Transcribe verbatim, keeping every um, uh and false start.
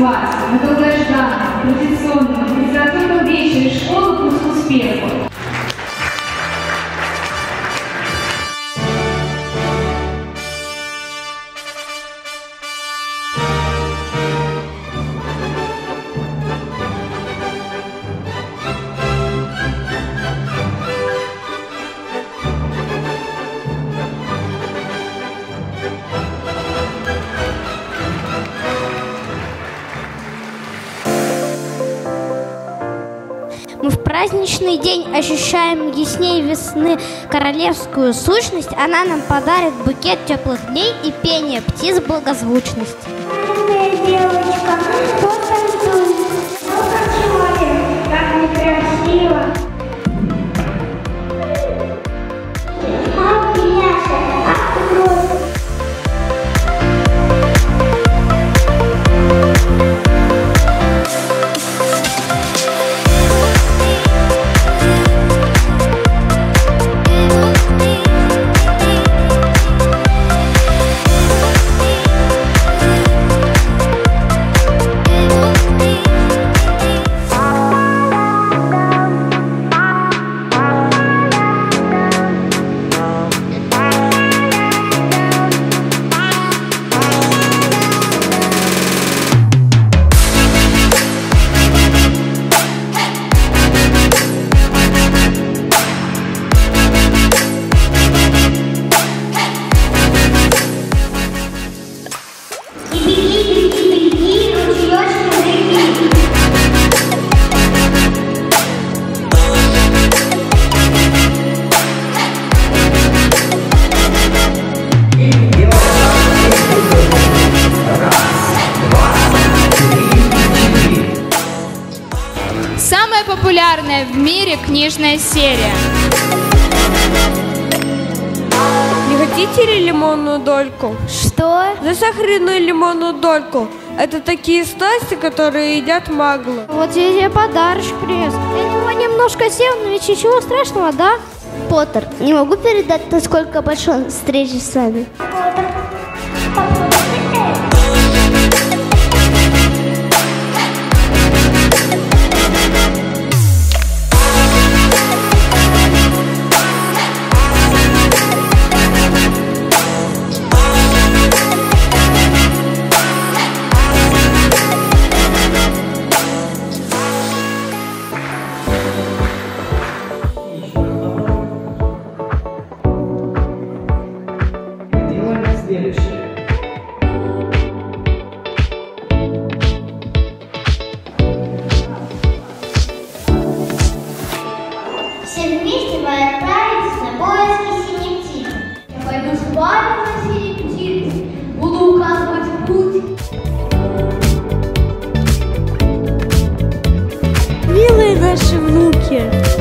вас на долгожданном, традиционном литературном вечере школы «Путь к успеху». Мы в праздничный день ощущаем ясней весны королевскую сущность. Она нам подарит букет теплых дней и пение птиц благозвучности. Девочка, кто танцует? Кто человек? Так некрасиво. Ах, Яша, ах, кровь. Самая популярная в мире книжная серия. Не хотите ли лимонную дольку? Что? Засахаренную лимонную дольку. Это такие снасти, которые едят маглы. Вот я тебе подарочек принес. Я него немножко сел, но ведь ничего страшного, да? Поттер, не могу передать, насколько большой встречи с вами. Все вместе мы отправились на поиски синей птицы. Я пойду с вами на синей птице, буду указывать путь. Милые наши внуки,